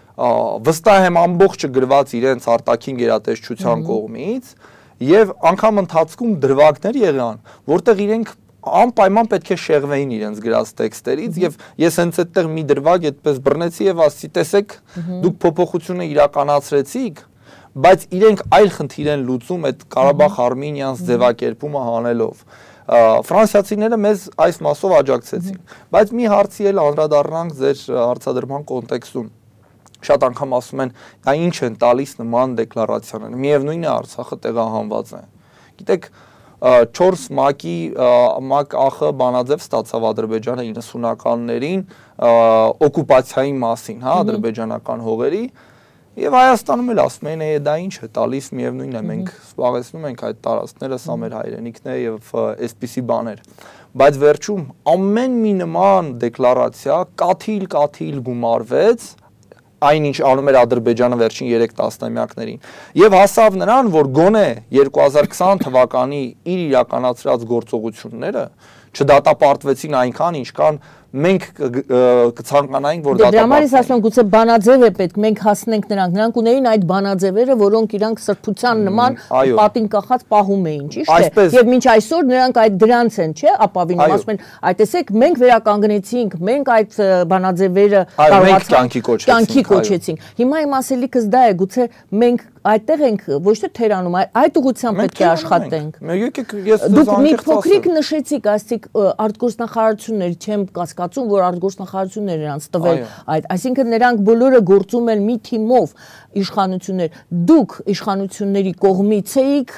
վստահ եմ ամբողջը գրված իրենց արտաքին գերատեսչության կողմից եւ անգամ ընթացքում դրվագներ եղան, որտեղ իրենք անպայման պետք է շեղվեին իրենց գրած տեքստերից եւ ես հենց այդտեղ մի դրվագ այդպես բռնեցի եւ ասացի, տեսեք, դուք փոփոխությունը իրականացրեցիք, բայց իրենք այլ խնդիր են լուծում այդ Ղարաբաղ-Արմենիան ձևակերպումը հանելով։ Ֆրանսիացիները մեզ այս մասով աջակցեցին, բայց մի հարցի էլ անդրադառնանք ձեր հարցադրման կոնտեքստում։ Շատ անգամ ասում են, դա ինչ են տալիս նման դեկլարացիաները։ Միևնույնն է Արցախը տեղահանված է։ Գիտեք, չորս ՄԱԿ-ի ՄԱԿ-ԱԽ բանաձև ստացավ Ադրբեջանը իննսունականներին օկուպացիայի մասին, հա, ադրբեջանական հողերի, եւ Հայաստանում էլ ասում են, դա ինչ է տալիս, միևնույնն է, մենք զբաղեցնում ենք այդ տարածքները, սա մեր հայրենիքն է եւ այսպիսի բաներ։ Բայց վերջում ամեն մի նման դեկլարացիա կաթիլ-կաթիլ գումարվեց, այնինչ անում էր Ադրբեջանը վերջին երեք տասնամյակներին, եւ հասավ նրան, որ գոնե երկու հազար քսան թվականի իր իրականացրած գործողությունները չդատապարտվեցին այնքան, ինչքան մենք կցանկանայինք, որ դատապարտվեն։ Դրա համար ես ասում եմ, գուցե բանաձև է պետք, մենք հասնենք նրանք, նրանք ունեին այդ բանաձևերը, որոնք իրանք սրբության նման պատին կախած պահում էին, ճիշտ է։ Եվ մինչ այսօր նրանք այդ դրանց են, չէ, ապավինում, ասում են, այ տեսեք, մենք վերականգնեցինք, մենք այդ բանաձևերը կարողացանք կյանքի կոչեցինք։ Հիմա իմ ասելիքս դա է, գուցե մենք այդտեղ ենք ոչ թե թերանում, այդ ուղղությամբ պետք է աշխատենք։ Դուք մի փոքրիկ նշեցիք, ասեցիք արտգործնախարարություններ, չեմ կասկածում, որ արտգործնախարարություններ նրանց տվել այդ, այսինքն նրանք բոլորը գործում են մի թիմով իշխանություններ։ Դուք իշխանությունների կողմից էիք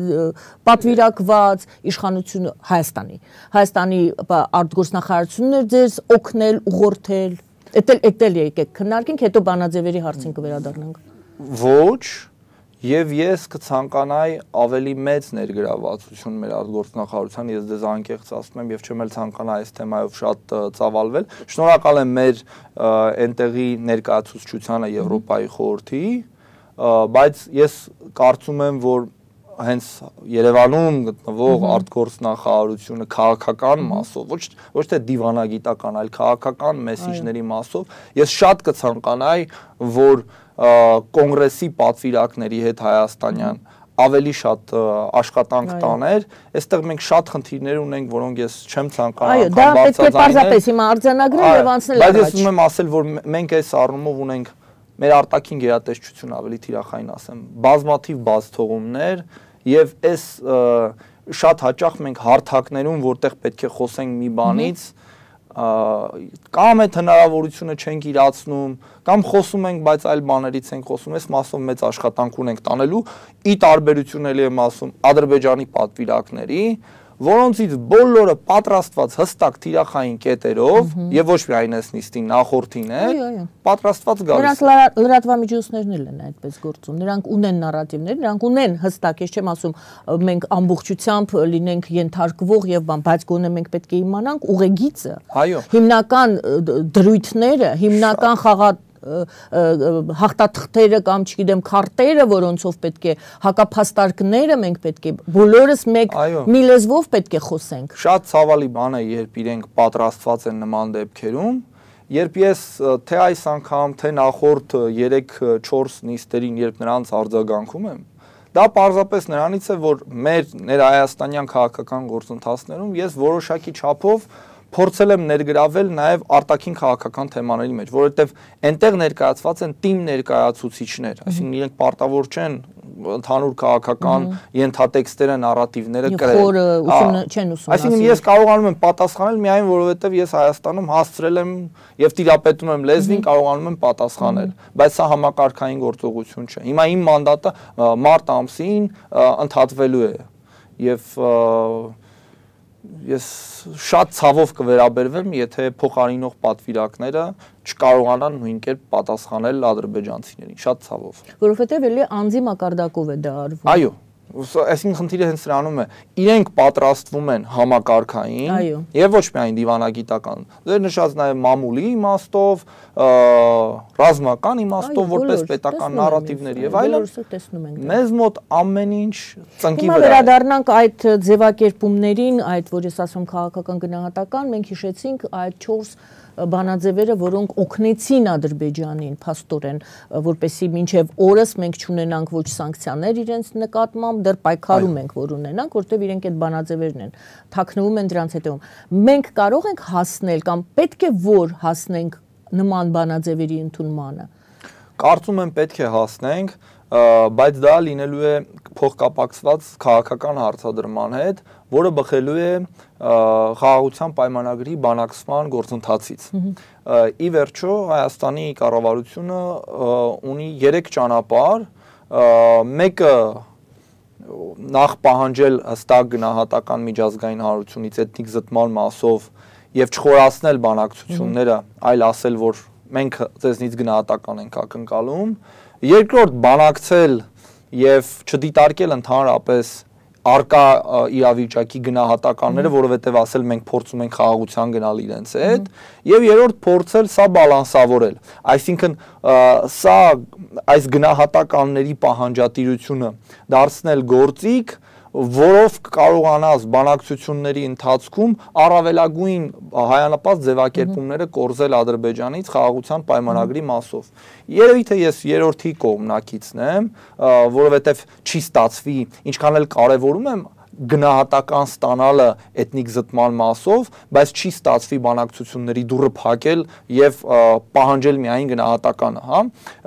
պատվիրակված իշխանությունը Հայաստանի։ Հայաստանի արտգործնախարարություններ ձեզ օգնել, ուղղորդել։ Էդ էլ եկեք քննարկենք, հետո բանաձևերի հարցին կվերադառնանք։ Ոչ, եւ ես կցանկանայի ավելի մեծ ներգրավվածություն մեր արտգործնախարարության, ես դες անկեղծ ասում եմ եւ չեմ էլ ցանկանա այս թեմայով շատ ծավալվել։ Շնորհակալ եմ մեր այնտեղի ներկայացուցչությանը Եվրոպայի խորհրդի, բայց ես կարծում եմ, որ հենց Երևանում գտնվող արտգործնախարարությունը քաղաքական մասով, ոչ ոչ թե դիվանագիտական, այլ քաղաքական մեսիջների մասով, ես շատ կցանկանայի, որ կոնգրեսի պատվիրակների հետ հայաստանյան ավելի շատ աշխատանք տաներ, այստեղ մենք շատ խնդիրներ ունենք, որոնք ես չեմ ցանկանա անգամ բարձրացնել։ Այո, դա պետք է պարզապես հիմա արձանագրել եւ անցնել առաջ։ Բայց ես ուզում եմ ասել, որ մենք այս առումով ունենք մեր արտաքին գերատեսչությունը ավելի թիրախային ասեմ, բազմաթիվ բաց թողումներ եւ այս շատ հաճախ մենք հարթակներում, որտեղ պետք է խոսենք մի բանից, կամ այդ հնարավորությունը չենք իրացնում, կամ խոսում ենք, բայց այլ բաներից ենք խոսում, այս մասով մեծ աշխատանք ունենք տանելու, ի տարբերություն էլի եմ ասում Ադրբեջանի պատվիրակների, որոնցից բոլորը պատրաստված հստակ թիրախային կետերով եւ ոչ միայն այս նիստին նախորդին է, պատրաստված գալիս։ Նրանք լրատվամիջոցներն էլ են այդպես գործում։ Նրանք ունեն նարատիվներ, նրանք ունեն հստակ, ես չեմ ասում մենք ամբողջությամբ լինենք ենթարկվող եւ բան, բայց գոնե մենք պետք է իմանանք ուղեգիծը։ Հիմնական դրույթները, հիմնական խաղա հաղթաթղթերը կամ չգիտեմ քարտերը, որոնցով պետք է հակափաստարկները մենք պետք է բոլորս մեկ մի լեզվով պետք է խոսենք։ Շատ ցավալի բան է, երբ իրենք պատրաստված են նման դեպքերում, երբ ես թե այս անգամ, թե նախորդ երեք չորս նիստերին, երբ նրանց արձագանքում եմ, դա պարզապես նրանից է, որ մեր ներհայաստանյան քաղաքական գործընթացներում ես որոշակի չափով փորձել եմ ներգրավել նաև արտաքին քաղաքական թեմաների մեջ, որովհետև այնտեղ ներկայացված են թիմ ներկայացուցիչներ, այսինքն իրենք պարտավոր չեն ընդհանուր քաղաքական ենթատեքստերը, նարատիվները կրել։ Չեն ուսումնասիրել։ Այսինքն ես կարողանում եմ պատասխանել միայն որովհետև ես Հայաստանում հասցրել եմ եւ տիրապետում եմ լեզվին, կարողանում եմ պատասխանել, բայց սա համակարգային գործողություն չէ։ Հիմա իմ մանդատը մարտ ամսին ընդհատվելու է եւ ես շատ ցավով կվերաբերվեմ, եթե փոխարինող պատվիրակները չկարողանան նույն կերպ պատասխանել ադրբեջանցիներին, շատ ցավով։ Որովհետև էլի անձի մակարդակով է դա արվում։ Այո, այսինքն խնդիրը հենց նրանում է, իրենք պատրաստվում են համակարգային եւ ոչ միայն դիվանագիտական, դեր նշած նաեւ մամուլի իմաստով, ռազմական իմաստով, որպես պետական նարատիվներ եւ այլն, մեզ մոտ ամեն ինչ ծնկի վրա է։ Վերադառնանք այդ ձևակերպումներին, այդ որ ես ասում քաղաքական գնահատական, մենք հիշեցինք այդ չորս բանաձևերը, որոնք օգնեցին Ադրբեջանին փաստորեն, որպեսզի մինչև օրս մենք չունենանք ոչ սանկցիաներ իրենց նկատմամբ, դեռ պայքարում ենք, որ ունենանք, որտեղ իրենք այդ բանաձևերն են, թաքնվում են դրանց հետևում։ Մենք կարող ենք հասնել կամ պետք է որ հասնենք նման բանաձևերի ընդունմանը։ Կարծում եմ պետք է հասնենք, բայց դա լինելու է փոխկապակցված քաղաքական հարցադրման հետ, որը բխելու է խաղաղության պայմանագրի բանակցման գործընթացից։ Ի վերջո Հայաստանի կառավարությունը ունի երեք ճանապարհ, մեկը նախ պահանջել հստակ գնահատական միջազգային հանրությունից էթնիկ զտման մասով եւ չխորացնել բանակցությունները, այլ ասել, որ մենք ձեզնից գնահատական ենք ակնկալում, երկրորդ բանակցել եւ չդիտարկել ընդհանրապես արկա իրավիճակի գնահատականները, որովհետև ասել մենք փորձում ենք խաղաղության գնալ իրենց հետ, եւ երրորդ փորձել սա բալանսավորել։ Այսինքն սա այս գնահատականների պահանջատիրությունը դարձնել գործիք, որով կարողանաս բանակցությունների ընթացքում առավելագույն հայանապատ ձևակերպումները կորզել Ադրբեջանից խաղաղության պայմանագրի մասով։ Երևի թե ես երրորդի կողմնակիցն եմ, որովհետև չի ստացվի, ինչքան էլ կարևորում եմ գնահատական ստանալը էթնիկ զտման մասով, բայց չի ստացվի բանակցությունների դուռը փակել եւ պահանջել միայն գնահատականը, հա։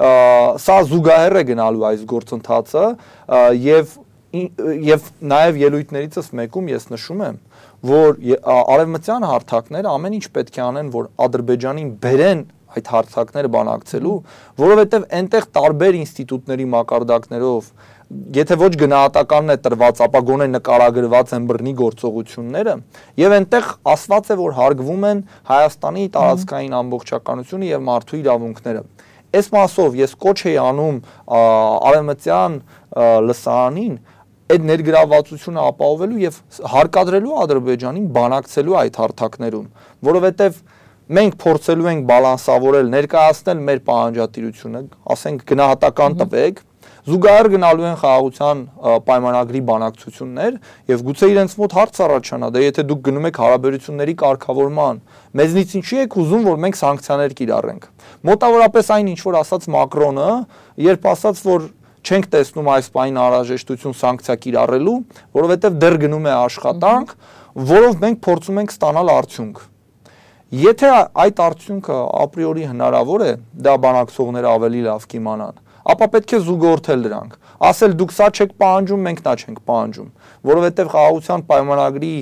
Սա զուգահեռ է գնալու այս գործընթացը եւ Եվ նաև ելույթներիցս մեկում ես նշում եմ, որ արևմտյան հարթակները ամեն ինչ պետք է անեն, որ Ադրբեջանին բերեն այդ հարթակները բանակցելու, որովհետև այնտեղ տարբեր ինստիտուտների մակարդակներով, եթե ոչ գնահատականն է տրված, ապա գոնե նկարագրված են բռնի գործողությունները, եւ այնտեղ ասված է, որ հարգվում են Հայաստանի տարածքային ամբողջականությունը եւ մարդու իրավունքները։ Այս մասով ես կոչ էի անում արևմտյան լսարանին այդ ներգրավվածությունը ապահովելու եւ հարկադրելու Ադրբեջանին բանակցելու այդ հարթակներում, որովհետեւ մենք փորձելու ենք բալանսավորել, ներկայացնել մեր պահանջատիրությունը, ասենք գնահատական տվեք, զուգահեռ գնալու են խաղաղության պայմանագրի բանակցություններ եւ գուցե իրենց մոտ հարց առաջանա, դե եթե դուք գնում եք հարաբերությունների կարգավորման, մեզնից ինչի եք ուզում, որ մենք սանկցիաներ կիրառենք։ Մոտավորապես այն ինչ որ ասաց Մակրոնը, երբ ասաց, որ չենք տեսնում այս պայն անհրաժեշտություն սանկցիա կիրառելու, որովհետև դեռ գնում է աշխատանք, որով մենք փորձում ենք ստանալ արդյունք։ Եթե այդ արդյունքը ապրիորի հնարավոր է, դա բանակցողները ավելի լավ կիմանան, ապա պետք է զուգորդել դրանք։ Ասել դուք սա չեք պահանջում, մենք նա չենք պահանջում, որովհետև խաղաղության պայմանագրի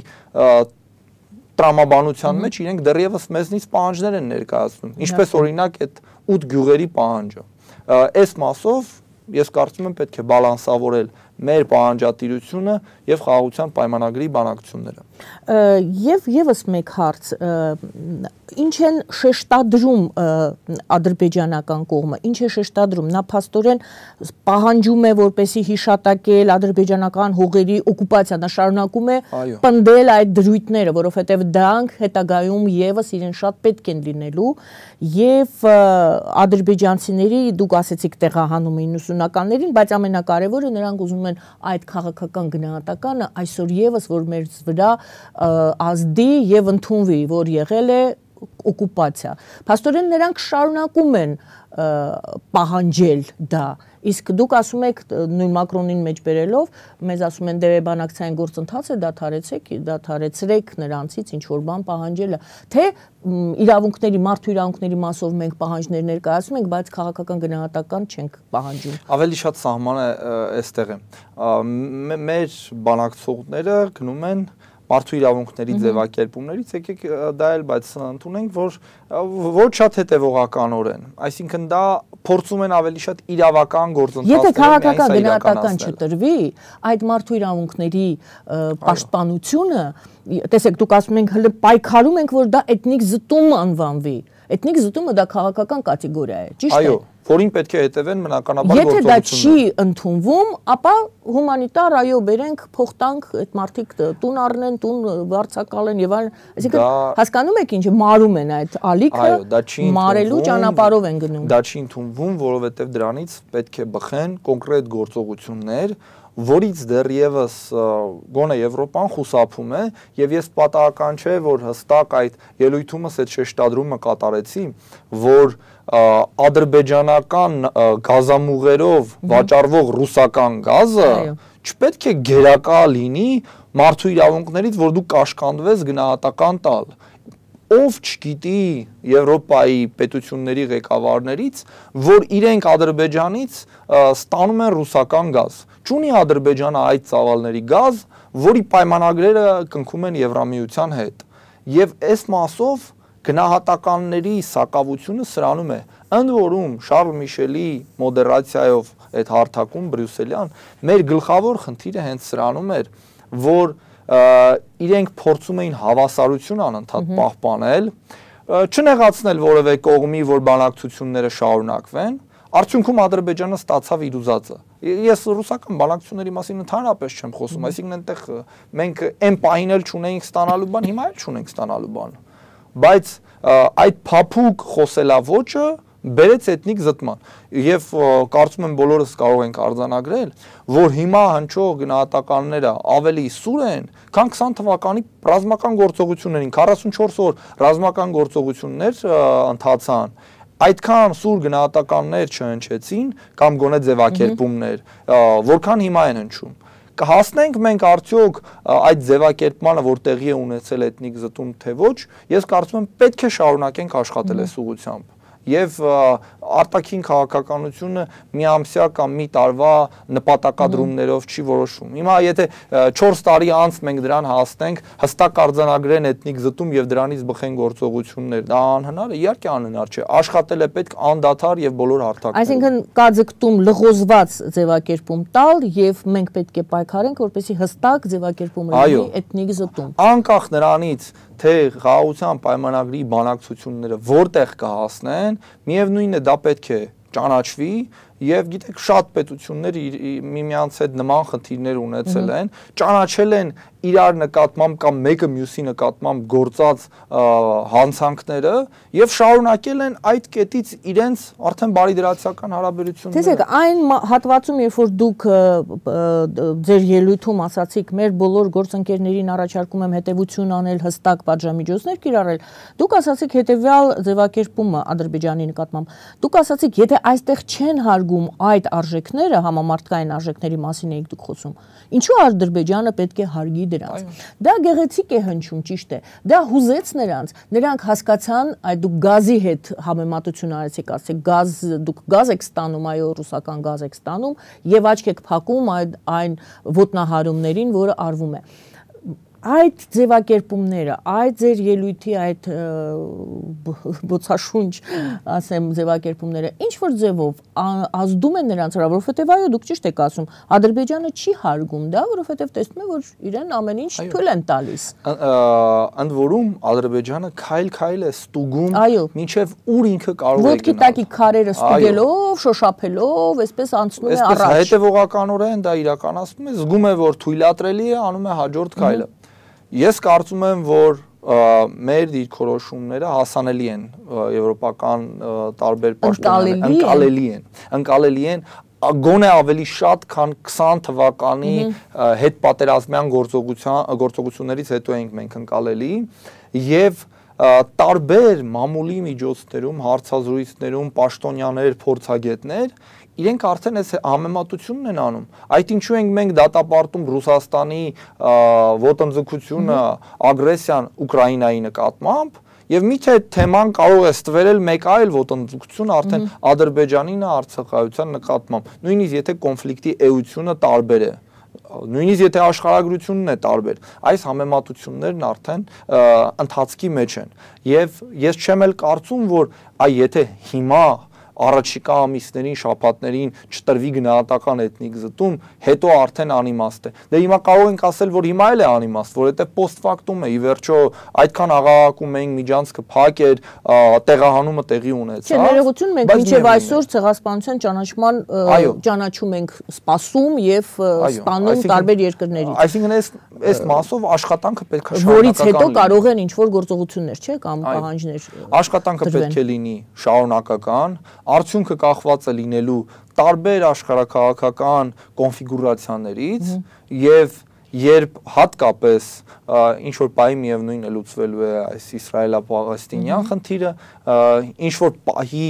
տրամաբանության մեջ իրենք դեռևս մեզնից պահանջներ են ներկայացնում, ինչպես օրինակ այդ ութ գյուղերի պահանջը։ Այս մասով ես կարծում եմ պետք է բալանսավորել մեր պահանջատիրությունը եւ խաղաղության պայմանագրի բանակցությունները։ Եվ եւս մեկ հարց, ինչ են շեշտադրում ադրբեջանական կողմը, ինչ է շեշտադրում, նա փաստորեն պահանջում է որպեսի հիշատակել ադրբեջանական հողերի օկուպացիան, նա շարունակում է պնդել այդ դրույթները, որովհետեւ դրանք հետագայում եւս իրեն շատ պետք են լինելու եւ ադրբեջանցիների, դուք ասեցիք տեղահանում էին ուսումնականներին, բայց ամենակարևորը նրանք ուզում են այդ քաղաքական գնահատականը այսօր եւս որ մեր վրա ազդի եւ ընդունվի, որ եղել է օկուպացիա։ Փաստորեն նրանք շարունակում են պահանջել դա։ Իսկ դուք ասում եք նույն Մակրոնին մեջ բերելով, մեզ ասում են դե բանակցային գործընթացը դադարեցեք, դադարեցրեք նրանցից ինչ որ բան պահանջելը, թե իրավունքների, մարդու իրավունքների մասով մենք պահանջներ ներկայացնում ենք, բայց քաղաքական գնահատական չենք պահանջում։ Ավելի շատ սահման է այստեղ է։ Մեր բանակցողները գնում են մարդու իրավունքների ձևակերպումներից, եկեք դա էլ բայց ընդունենք, որ ոչ շատ հետևողականորեն, այսինքն դա փորձում են ավելի շատ իրավական գործընթացներ։ Եթե քաղաքական գնահատական չտրվի, այդ մարդու իրավունքների պաշտպանությունը, տեսեք, դուք ասում եք հələ պայքարում ենք, որ դա էթնիկ զտում անվանվի։ Էթնիկ զտումը դա քաղաքական կատեգորիա է, ճիշտ է։ Այո, որին պետք է հետևեն բնականաբար գործողությունները։ Եթե դա չի ընդունվում, ապա հումանիտար այո բերենք, փոխտանք, այդ մարդիկ տուն առնեն, տուն վարձակալեն եւ այլն, այսինքն հասկանում եք ինչ մարում են այդ ալիքը, մարելու ճանապարհով են գնում։ Դա չի ընդունվում, որովհետեւ դրանից պետք է բխեն կոնկրետ գործողություններ, որից դեռևս գոնե Եվրոպան խուսափում է եւ ես պատահական չէ որ հստակ այդ ելույթումս այդ շեշտադրումը կատարեցի, որ ադրբեջանական գազամուղերով վաճառվող ռուսական գազը չպետք է գերակա լինի մարդու իրավունքներից, որ դու կաշկանդվես գնահատական տալ։ Ով չգիտի Եվրոպայի պետությունների ղեկավարներից, որ իրենք Ադրբեջանից ստանում են ռուսական գազ։ Չունի Ադրբեջանը այդ ծավալների գազ, որի պայմանագրերը կնքում են Եվրամիության հետ։ Եվ այս մասով գնահատականների սակավությունը սրանում է։ Ընդ որում Շարլ Միշելի մոդերացիայով այդ հարթակում բրյուսելյան մեր գլխավոր խնդիրը հենց սրանում էր, որ իրենք փորձում էին հավասարություն անընդհատ պահպանել, չնեղացնել որևէ կողմի, որ բանակցությունները շարունակվեն, արդյունքում Ադրբեջանը ստացավ իր ուզածը։ Ես ռուսական բանակցությունների մասին ընդհանրապես չեմ խոսում, այսինքն այնտեղ մենք այն պահին էլ չունեինք ստանալու բան, հիմա էլ չունենք ստանալու բան։ Բայց այդ փափուկ խոսելավոճը բերեց էթնիկ զտման եւ կարծում եմ բոլորս կարող ենք արձանագրել, որ հիմա հնչող գնահատականները ավելի սուր են, քան քսան թվականի ռազմական գործողություններին, քառասունչորս օր ռազմական գործողություններ ընթացան, այդքան սուր գնահատականներ չհնչեցին կամ գոնե ձևակերպումներ, որքան հիմա են հնչում։ Կհասնենք մենք արդյոք այդ ձևակերպմանը, որ տեղի է ունեցել էթնիկ զտում թե ոչ, ես կարծում եմ պետք է շարունակենք աշխատել այս ուղղությամբ։ Եվ արտաքին քաղաքականությունը միամսյա կամ մի տարվա նպատակադրումներով չի որոշվում։ Հիմա եթե չորս տարի անց մենք դրան հասնենք, հստակ արձանագրեն էթնիկ զտում եւ դրանից բխեն գործողություններ, դա անհնար է, իհարկե անհնար չէ։ Աշխատել է պետք անդադար եւ բոլոր հարթակներում։ Այսինքն կա ձգտում լղոզված ձևակերպում տալ եւ մենք պետք է պայքարենք, որպեսզի հստակ ձևակերպում լինի էթնիկ զտում։ Անկախ նրանից թե խաղաղության պայմանագրի բանակցությունները որտեղ կհասնեն, միևնույնն է դա պետք է ճանաչվի եւ գիտեք շատ պետություններ միմյանց հետ նման խնդիրներ ունեցել են, ճանաչել են իրար նկատմամբ կամ մեկը մյուսի նկատմամբ գործած հանցանքները եւ շարունակել են այդ կետից իրենց արդեն բարիդրացիական հարաբերությունները։ Տեսեք, այն հատվածում, երբ որ դուք ձեր ելույթում ասացիք, մեր բոլոր գործընկերներին առաջարկում եմ հետևություն անել, հստակ պատժամիջոցներ կիրառել, դուք ասացիք հետեւյալ ձևակերպումը Ադրբեջանի նկատմամբ։ Դուք ասացիք, եթե այստեղ չեն հարգում հարգում այդ արժեքները, համամարտկային արժեքների մասին եք դուք խոսում, ինչու Ադրբեջանը պետք է հարգի դրանց։ Դա գեղեցիկ է հնչում, ճիշտ է։ Դա հուզեց նրանց, նրանք հասկացան, այդ դուք գազի հետ համեմատություն արեցիք, ասեք, գազ, դուք գազ եք ստանում, այո, ռուսական գազ եք ստանում եւ աչք եք փակում այդ այն ոտնահարումներին, որը արվում է։ Այդ ձևակերպումները, այդ ձեր ելույթի այդ բոցաշունչ, ասեմ, ձևակերպումները ինչ որ ձևով ազդում են նրանց վրա, որովհետև այո, դուք ճիշտ եք ասում, Ադրբեջանը չի հարգում դա, որովհետև տեսնում է, որ իրեն ամեն ինչ թույլ են տալիս։ Ընդ որում Ադրբեջանը քայլ-քայլ է ստուգում, մինչև ուր ինքը կարող է գնալ։ Ոտքի տակի քարերը ստուգելով, շոշափելով, այսպես անցնում է առաջ։ Այսպես հետևողականորեն դա իրականացնում է, զգում է, որ թույլատրելի է, անում է հաջորդ քայլը։ Ես կարծում եմ, որ մեր դիրքորոշումները հասանելի են եվրոպական տարբեր պաշտոնյաների, ընկալելի են, ընկալելի են գոնե ավելի շատ, քան քսան թվականի հետպատերազմյան գործողություններից հետո ենք մենք ընկալելի եւ տարբեր մամուլի միջոցներում, հարցազրույցներում պաշտոնյաներ, փորձագետներ իրենք արդեն այս համեմատությունն են անում։ Այդ ինչու ենք մենք դատապարտում Ռուսաստանի ոտնձգությունը, ագրեսիան Ուկրաինայի նկատմամբ, եւ միթե թեման կարող է ստվերել մեկ այլ ոտնձգություն արդեն Ադրբեջանին արցախայության նկատմամբ, նույնիսկ եթե կոնֆլիկտի էությունը տարբեր է, նույնիսկ եթե աշխարհագրությունն է տարբեր, այս համեմատություններն արդեն ընթացքի մեջ են։ Եվ ես չեմ էլ կարծում, որ այ եթե հիմա առաջիկա ամիսներին, շաբաթներին չտրվի գնահատական էթնիկ զտում, հետո արդեն անիմաստ է։ Դե հիմա կարող ենք ասել, որ հիմա էլ է անիմաստ, որովհետև post factum է, ի վերջո այդքան աղաղակում էինք, միջանցքը փակ էր, տեղահանումը տեղի ունեցավ։ Չէ, ներողություն, մենք մինչև այսօր ցեղասպանության ճանաչման ճանաչում ենք սպասում եւ ստանում տարբեր երկրներից։ Այսինքն այս այս մասով աշխատանքը պետք է շարունակական լինի։ Որից հետո կարող են ինչ-որ գործողություններ, չէ՞, կամ պահանջներ։ Աշխատանքը պետք է լինի շարունակական, արդյունքը կախված է լինելու տարբեր աշխարհաքաղաքական կոնֆիգուրացիաներից եւ երբ հատկապես ինչ որ պահի միևնույն է լուծվելու է այս իսրայելա-պաղեստինյան խնդիրը, ինչ որ պահի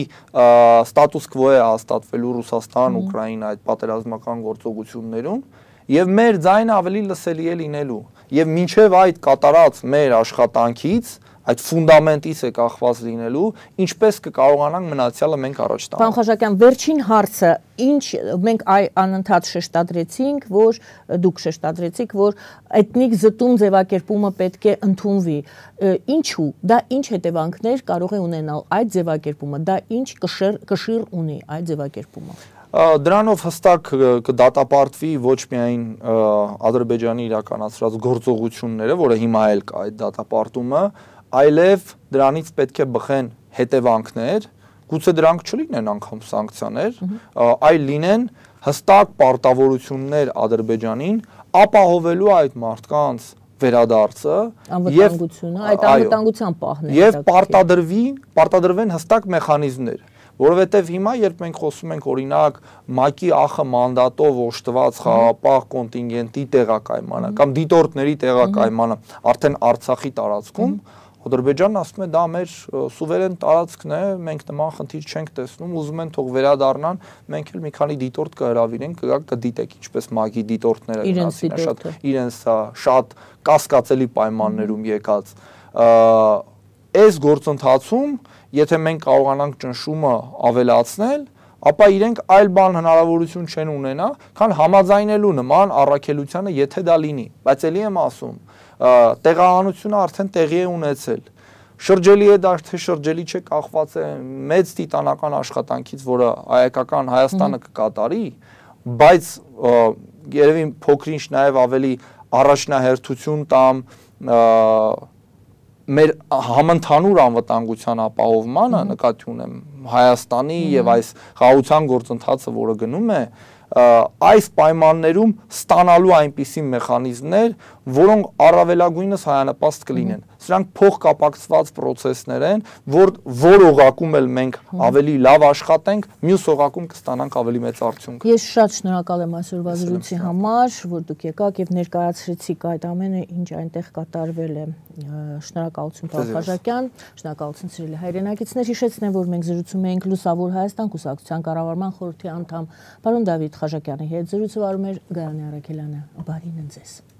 ստատուս քվո է հաստատվելու Ռուսաստան, Ուկրաինա այդ պատերազմական գործողություններում եւ մեր ձայնը ավելի լսելի է լինելու եւ մինչեւ այդ կատարած մեր աշխատանքից այդ ֆունդամենտից է կախված լինելու, ինչպես կկարողանանք մնացյալը մենք առաջ տանենք։ Պարոն Խաչատրյան, վերջին հարցը, ինչ մենք անընդհատ շեշտադրեցինք, որ դուք շեշտադրեցիք, որ էթնիկ զտում ձևակերպումը պետք է ընդունվի։ Ինչու՞, դա ինչ հետևանքներ կարող է ունենալ այդ ձևակերպումը, դա ինչ կշիռ կշիռ ունի այդ ձևակերպումը։ Դրանով հստակ կդատապարտվի ոչ միայն Ադրբեջանի իրականացրած գործողությունները, որը հիմա էլ կա այդ դատապարտումը, այլև դրանից պետք է բխեն հետևանքներ, գուցե դրանք չլինեն անգամ սանկցիաներ, այլ լինեն հստակ պարտավորություններ Ադրբեջանին ապահովելու այդ մարդկանց վերադարձը եւ այդ անվտանգության պահն է եւ պարտադրվի, պարտադրվեն հստակ մեխանիզմներ, որովհետեւ հիմա երբ մենք խոսում ենք օրինակ ՄԱԿ-ի ԱԽ մանդատով օժտված խաղապահ կոնտինգենտի տեղակայմանը կամ դիտորդների տեղակայմանը արդեն Արցախի տարածքում, Ադրբեջանն ասում է դա մեր սուվերեն տարածքն է, մենք նման խնդիր չենք տեսնում, ուզում են թող վերադառնան, մենք էլ մի քանի դիտորդ կհրավիրենք, կգաք կդիտեք ինչպես ՄԱԿ-ի դիտորդները գնացին, շատ իրենց շատ կասկածելի պայմաններում եկած։ Այս գործընթացում, եթե մենք կարողանանք ճնշումը ավելացնել, ապա իրենք այլ բան հնարավորություն չեն ունենա, քան համաձայնելու նման առաքելությանը, եթե դա լինի, բայց ելի եմ ասում, տեղահանությունը արդեն տեղի է ունեցել։ Շրջելի է դա թե շրջելի չէ, կախված է մեծ տիտանական աշխատանքից, որը հայկական Հայաստանը կկատարի, բայց երևի փոքրինչ նաև ավելի առաջնահերթություն տամ մեր համընդհանուր անվտանգության ապահովմանը, նկատի ունեմ Հայաստանի եւ այս խաղաղության գործընթացը, որը գնում է, այս պայմաններում ստանալու այնպիսի մեխանիզմներ, որոնք առավելագույնս հայանպաստ կլինեն։ Սրանք փոխկապակցված process-ներ են, որ որ օղակում էլ մենք ավելի լավ աշխատենք, մյուս օղակում կստանանք ավելի մեծ արդյունք։ Ես շատ շնորհակալ եմ այսօրվա զրույցի համար, որ դուք եկաք եւ ներկայացրեցիք այդ ամենը, ինչ այնտեղ կատարվել է։ Շնորհակալություն Պարոն Խաչատյան, շնորհակալություն սիրելի հայրենակիցներ։ Հիշեցնեմ, որ մենք զրուցում էինք Լուսավոր Հայաստան կուսակցության կառավարման խորհրդի անդամ պարոն Դավիթ Խաչատյանի հետ։ Զրույցը վարում էր Գայանե Արաքելյանը։ Բարին ձեզ։